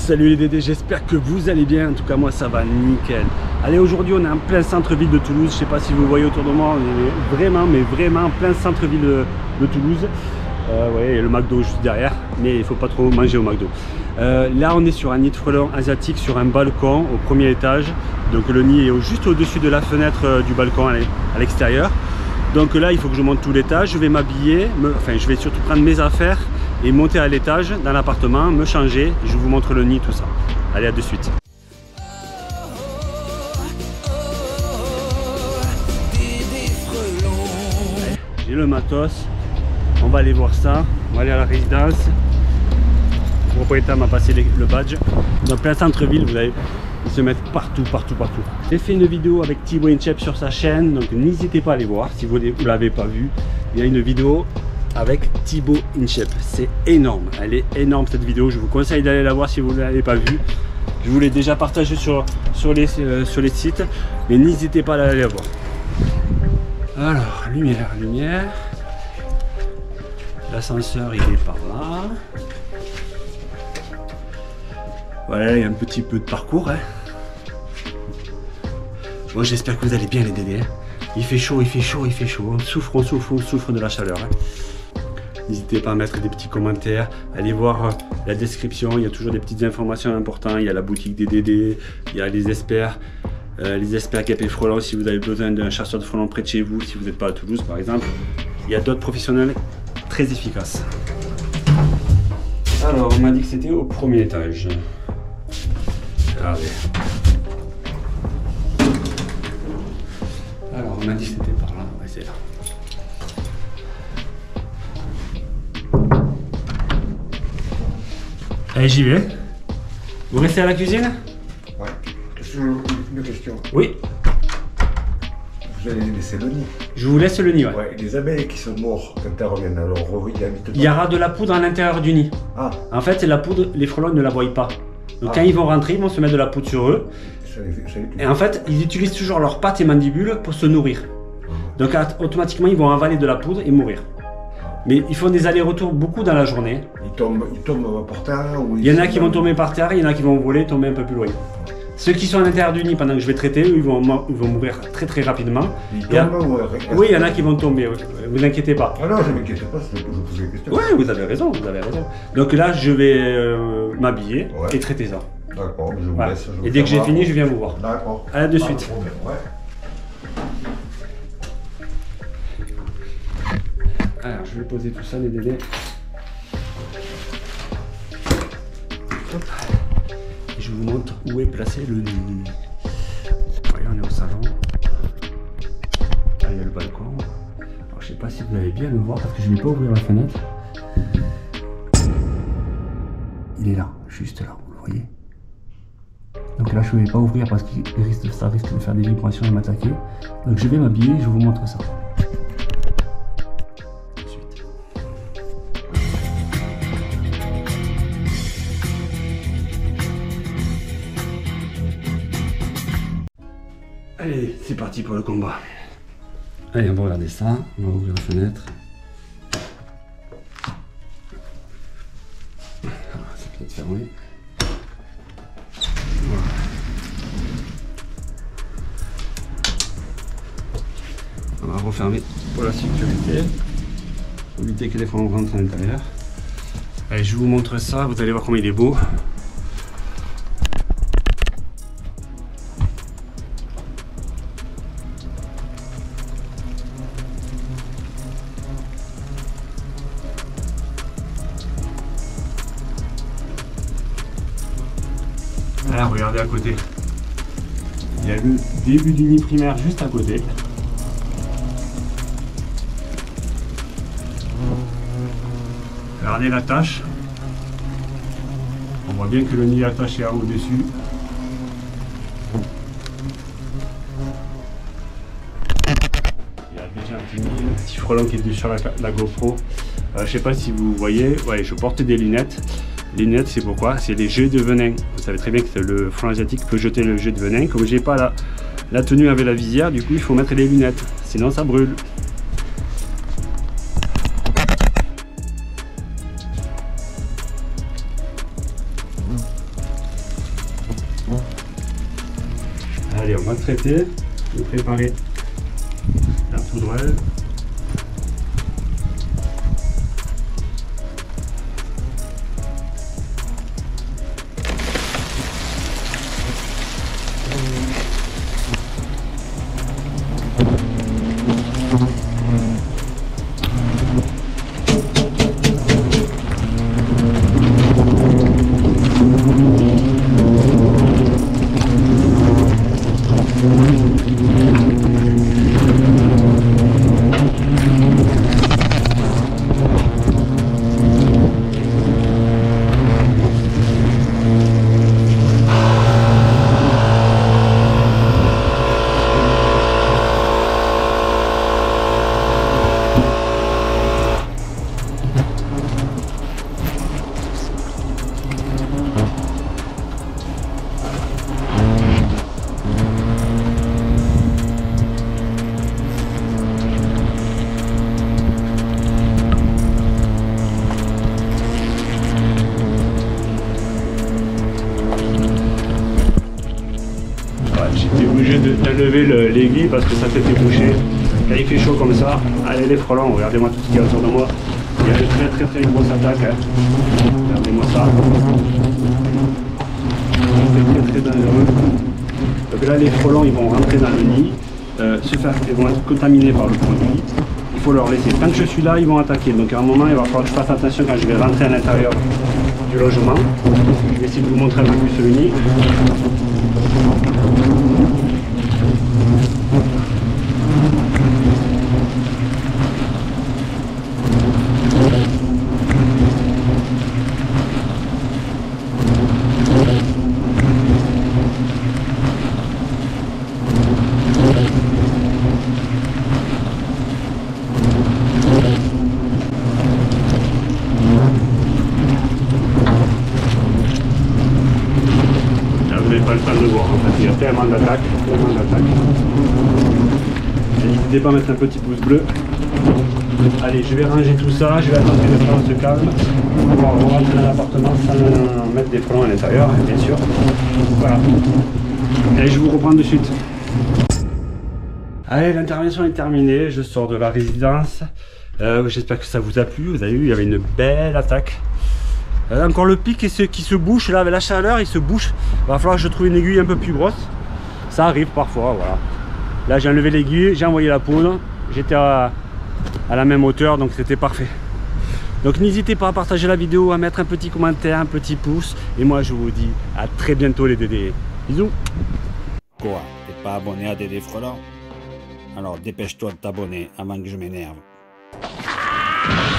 Salut les Dédés, j'espère que vous allez bien, en tout cas moi ça va nickel. Allez, aujourd'hui on est en plein centre-ville de Toulouse, je sais pas si vous voyez autour de moi, on est vraiment en plein centre-ville de Toulouse. Ouais, il y a le McDo juste derrière, mais il faut pas trop manger au McDo. Là on est sur un nid de frelons asiatique sur un balcon au premier étage. Donc le nid est juste au-dessus de la fenêtre du balcon à l'extérieur. Donc là il faut que je monte tout l'étage, je vais m'habiller, je vais surtout prendre mes affaires et monter à l'étage dans l'appartement, me changer, et je vous montre le nid, tout ça. Allez, à de suite. J'ai le matos, on va aller voir ça, on va aller à la résidence. Le propriétaire m'a passé le badge. Dans plein centre-ville, vous allez se mettre partout. J'ai fait une vidéo avec Thibaut InShape sur sa chaîne, donc n'hésitez pas à aller voir si vous ne l'avez pas vu. Il y a une vidéo avec Thibaut InShape, c'est énorme, elle est énorme cette vidéo, je vous conseille d'aller la voir si vous ne l'avez pas vue. Je vous l'ai déjà partagé sur les sites, mais n'hésitez pas à aller la voir. Alors, lumière, l'ascenseur il est par là. Voilà, il y a un petit peu de parcours, hein. Bon, j'espère que vous allez bien les Dédés, hein. Il fait chaud, on souffre de la chaleur, hein. N'hésitez pas à mettre des petits commentaires, allez voir la description, il y a toujours des petites informations importantes, il y a la boutique des Dédés, il y a les experts Guêpes et Frelons si vous avez besoin d'un chasseur de frelons près de chez vous, si vous n'êtes pas à Toulouse par exemple. Il y a d'autres professionnels très efficaces. Alors on m'a dit que c'était au premier étage. Regardez. Alors on m'a dit que c'était par là, ouais, c'est là. Allez, j'y vais. Vous restez à la cuisine? Ouais. Une question. Oui. Vous allez laisser le nid? Je vous laisse le nid, ouais. Ouais. Les abeilles qui sont mortes quand elles reviennent, alors il y aura de la poudre à l'intérieur du nid. Ah. En fait, la poudre, les frelons ne la voient pas. Donc quand ils vont rentrer, ils vont se mettre de la poudre sur eux. Et en fait, ils utilisent toujours leurs pattes et mandibules pour se nourrir. Donc automatiquement, ils vont avaler de la poudre et mourir. Mais ils font des allers-retours beaucoup dans la journée. Ils tombent par terre ou il y en a qui vont tomber par terre, il y en a qui vont voler, tomber un peu plus loin. Ceux qui sont à l'intérieur du nid pendant que je vais traiter, eux, ils vont mourir très rapidement. Oui, il y en a qui vont tomber, vous inquiétez pas. Ah non, je ne m'inquiète pas, c'est pour vous poser des questions. Oui, vous avez raison. Donc là, je vais m'habiller et traiter ça. D'accord, je vous laisse. Et dès que j'ai fini, je viens vous voir. D'accord. À de suite. Alors, je vais poser tout ça, les Dédés. Hop. Et je vous montre où est placé le nid. Voyez, on est au salon. Là, il y a le balcon. Alors, je sais pas si vous allez bien le voir parce que je ne vais pas ouvrir la fenêtre. Il est là, juste là, vous le voyez. Donc là, je ne vais pas ouvrir parce que ça risque de faire des vibrations et m'attaquer. Donc, je vais m'habiller et je vous montre ça. Allez, c'est parti pour le combat. Allez, on va regarder ça. On va ouvrir la fenêtre. C'est peut-être fermé. Voilà. On va refermer pour la sécurité. Pour éviter que les frelons rentrent à l'intérieur. Allez, je vous montre ça. Vous allez voir comment il est beau. Là, regardez à côté. Il y a le début du nid primaire juste à côté. Regardez la tache. On voit bien que le nid est attaché à au-dessus. Il y a déjà un petit frelon qui est dessus sur la GoPro. Je ne sais pas si vous voyez, ouais, je porte des lunettes. Les lunettes, c'est pourquoi? C'est les jets de venin. Vous savez très bien que le frelon asiatique peut jeter le jet de venin. Comme j'ai pas la tenue avec la visière, du coup il faut mettre les lunettes, sinon ça brûle. Allez, on va traiter et préparer la poudreuse. Lever l'aiguille parce que ça s'était bouché. Quand il fait chaud comme ça, allez les frelons, regardez-moi tout ce qu'il y a autour de moi. Il y a une très grosse attaque. Hein. Regardez-moi ça. C'est très dangereux. Donc là les frelons ils vont rentrer dans le nid, ils vont être contaminés par le produit. Il faut leur laisser. Tant que je suis là, ils vont attaquer. Donc à un moment il va falloir que je fasse attention quand je vais rentrer à l'intérieur du logement. Je vais essayer de vous montrer un peu plus le nid. Pas le temps de voir, en fait il y a tellement d'attaques. N'hésitez pas à mettre un petit pouce bleu. Allez, je vais ranger tout ça, je vais attendre que les frelons se calment. On va rentrer dans l'appartement sans mettre des frelons à l'intérieur, bien sûr. Voilà. Allez, je vous reprends de suite. Allez, l'intervention est terminée, je sors de la résidence. J'espère que ça vous a plu. Vous avez vu, il y avait une belle attaque. Encore le pic qui se bouche là avec la chaleur, il se bouche. Il va falloir que je trouve une aiguille un peu plus grosse. Ça arrive parfois, voilà. Là j'ai enlevé l'aiguille, j'ai envoyé la poudre. J'étais à la même hauteur, donc c'était parfait. Donc n'hésitez pas à partager la vidéo, à mettre un petit commentaire, un petit pouce. Et moi je vous dis à très bientôt les Dédés. Bisous. Quoi? T'es pas abonné à Dédé Frelon? Alors dépêche-toi de t'abonner avant que je m'énerve.